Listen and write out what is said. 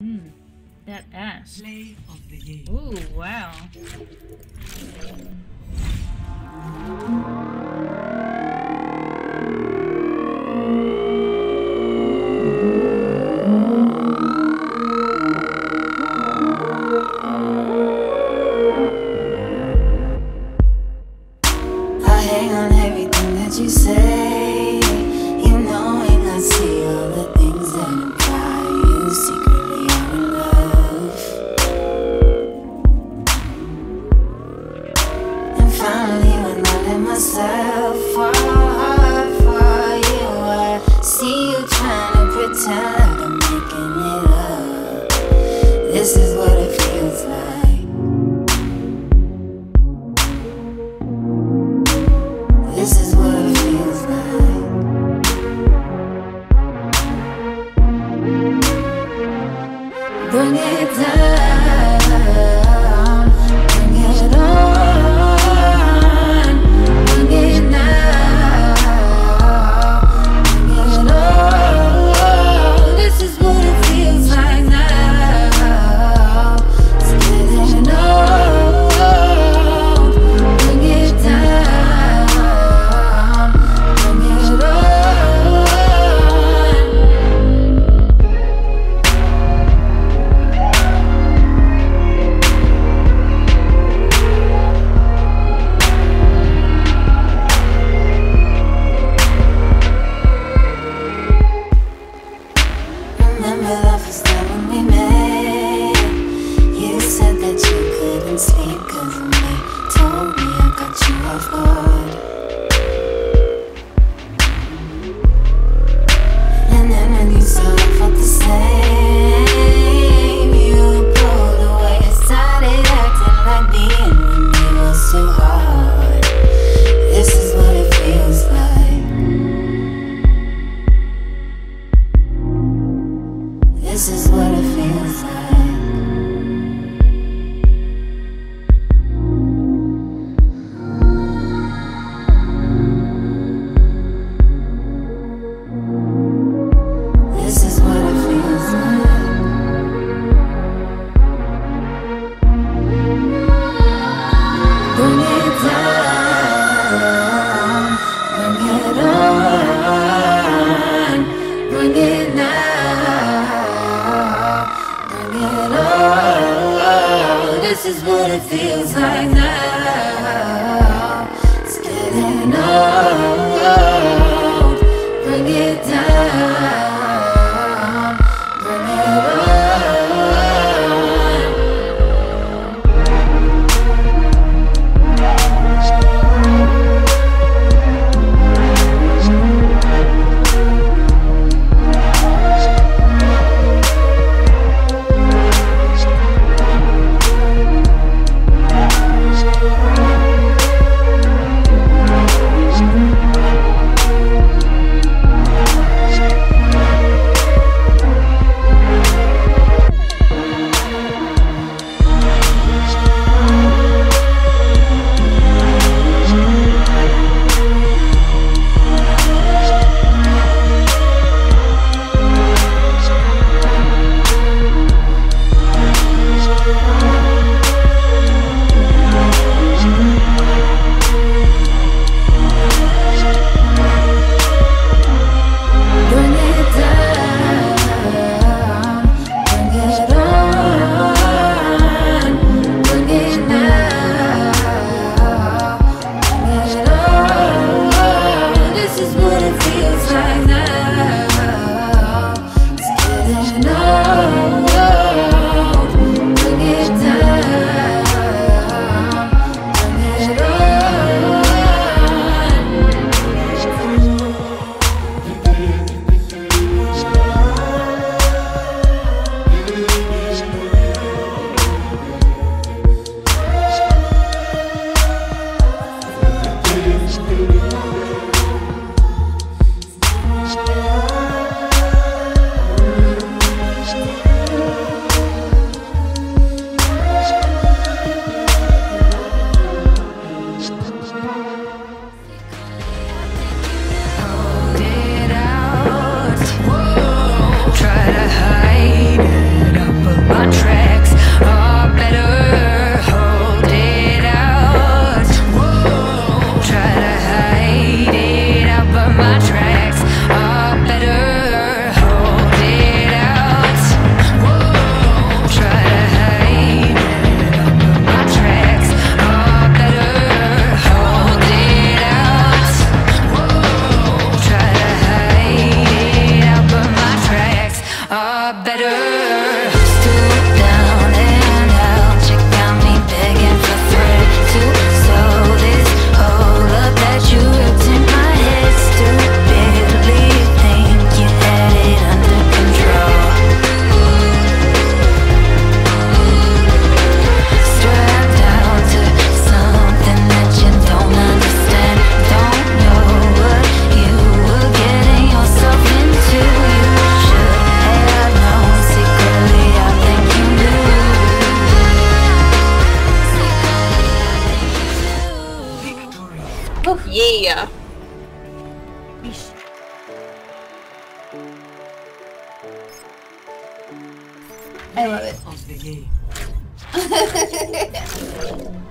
That ass. Play of the game. Ooh, wow. I hang on everything that you say. You know, ain't I see all the things that imply you secretly are in love. And finally, when I let myself fall hard for you, I see you trying to pretend like I'm making it up. This is what it feels like. This is what it feels like. Bring it down, bring it on, bring it now, bring it on. This is what it feels like now. It's getting old. Bring it down. Remember the first time when we met? You said that you couldn't sleep 'cause of me. Told me I got you off guard. And then when you saw I felt the same, you pulled away and started acting like being with me was too hard. This is what it feels like. This is what it feels like. This is what it feels like. Bring it down, bring it on, bring it now, bring it on. This is what it feels like now. It's getting old. Bring it down, bring it on. Yeah. I love it.